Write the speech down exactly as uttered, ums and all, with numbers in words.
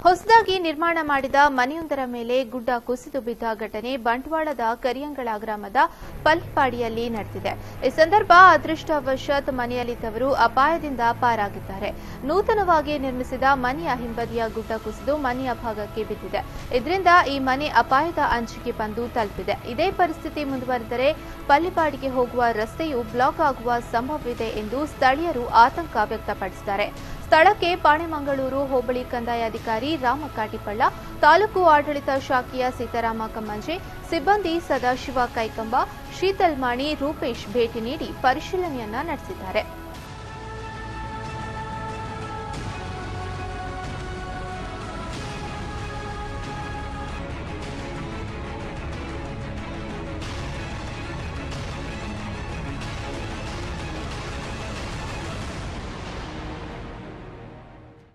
ಹೊಸದಾಗಿ ನಿರ್ಮಾಣ ಮಾಡಿದ ಮನೆಯೊಂದರ ಮೇಲೆ ಗುಡ್ಡ ಕುಸಿದು ಬಿದ್ದ ಘಟನೆ ಬಂಟ್ವಾಳದ ಕರಿಯಂಗಳ ಗ್ರಾಮದ ಪಲ್ಪಾಡಿಯಲ್ಲಿ ನಡೆದಿದೆ. ಈ ಸಂದರ್ಭ ಅದೃಷ್ಟವಶಾತ್ ಮನೆಯಲ್ಲಿದ್ದವರು ಅಪಾಯದಿಂದ ಪಾರಾಗಿದ್ದಾರೆ. ನೂತನವಾಗಿ ನಿರ್ಮಿಸಿದ ಮನೆಯ ಹಿಂಬದಿಯ ಗುಡ್ಡ ಕುಸಿದು ಮನೆಯ ಭಾಗಕ್ಕೆ ಬಿದ್ದಿದೆ. ಇದರಿಂದ ಈ ಮನೆ ಅಪಾಯದ ಅಂಚಿಗೆ ಬಂದು ತಲುಪಿದೆ. ಇದೇ ಪರಿಸ್ಥಿತಿ ಮುಂದುವರೆದರೆ ಪಲ್ಪಾಡಿಗೆ ಹೋಗುವ ರಸ್ತೆಯು ಬ್ಲಾಕ್ ಆಗುವ ಸಂಭವವಿದೆ ಎಂದು ಸ್ಥಳೀಯರು ಆತಂಕ ವ್ಯಕ್ತಪಡಿಸಿದ್ದಾರೆ. ಸ್ಥಳಕ್ಕೆ ಪಾಣೆಮಂಗಳೂರು ಹೋಬಳಿ ಕಂದಾಯಾಧಿಕಾರಿ ರಾಮ ಕಾಟಿಪಳ್ಳ, ತಾಲೂಕು ಆಡಳಿತ ಶಾಖೆಯ ಸೀತಾರಾಮ ಕಮ್ಮಂಜೆ, ಸಿಬ್ಬಂದಿ ಸದಾಶಿವ ಕೈಕಂಬ, ಶೀತಲ್ಮಾಣಿ, ರೂಪೇಶ್ ಭೇಟಿ ನೀಡಿ ಪರಿಶೀಲನೆಯನ್ನ ನಡೆಸಿದ್ದಾರೆ.